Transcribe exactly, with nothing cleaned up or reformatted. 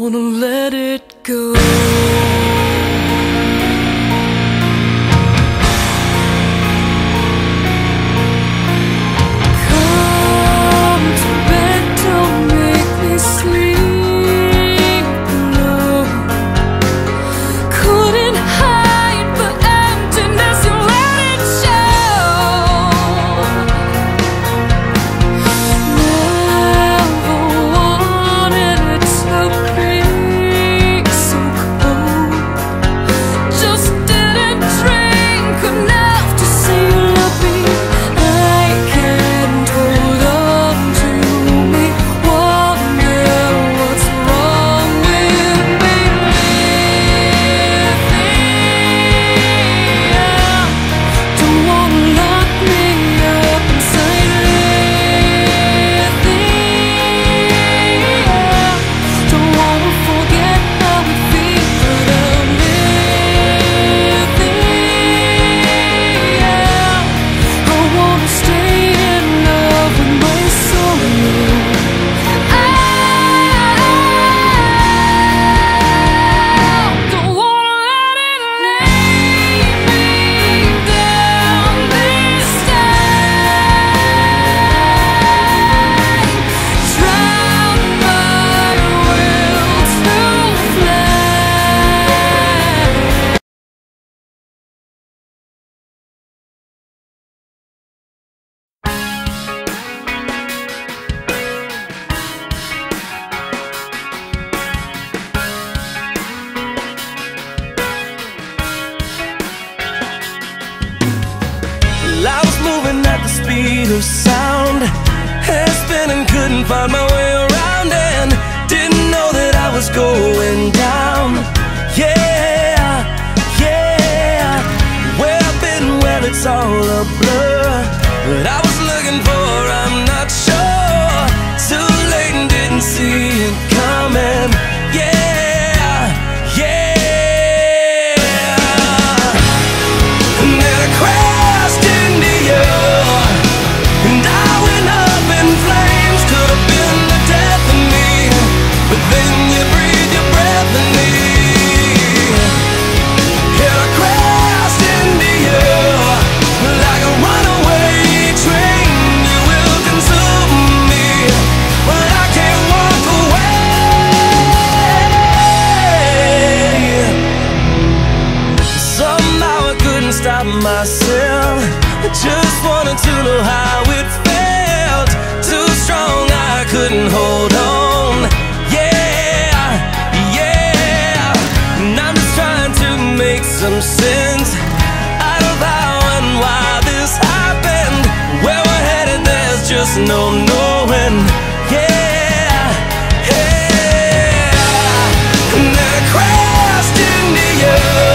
wanna let it go. I was moving at the speed of sound, head spinning, couldn't find my way around, and didn't know that I was going down. Yeah, yeah. Where I've been, well, it's all a blur. What I was looking for, I'm not sure. Too late and didn't see it coming. Yeah, yeah. And then I crashed into you, and I went up in flames. Could have been the death of me, but then you breathed your breath in me. And I crashed into you like a runaway train. You will consume me, but I can't walk away. Somehow I couldn't stop myself. I just wanted to know how it felt. Too strong, I couldn't hold on. Yeah, yeah. And I'm just trying to make some sense out of how and why this happened. Where we're headed, there's just no knowing. Yeah, yeah. And then I crashed into you.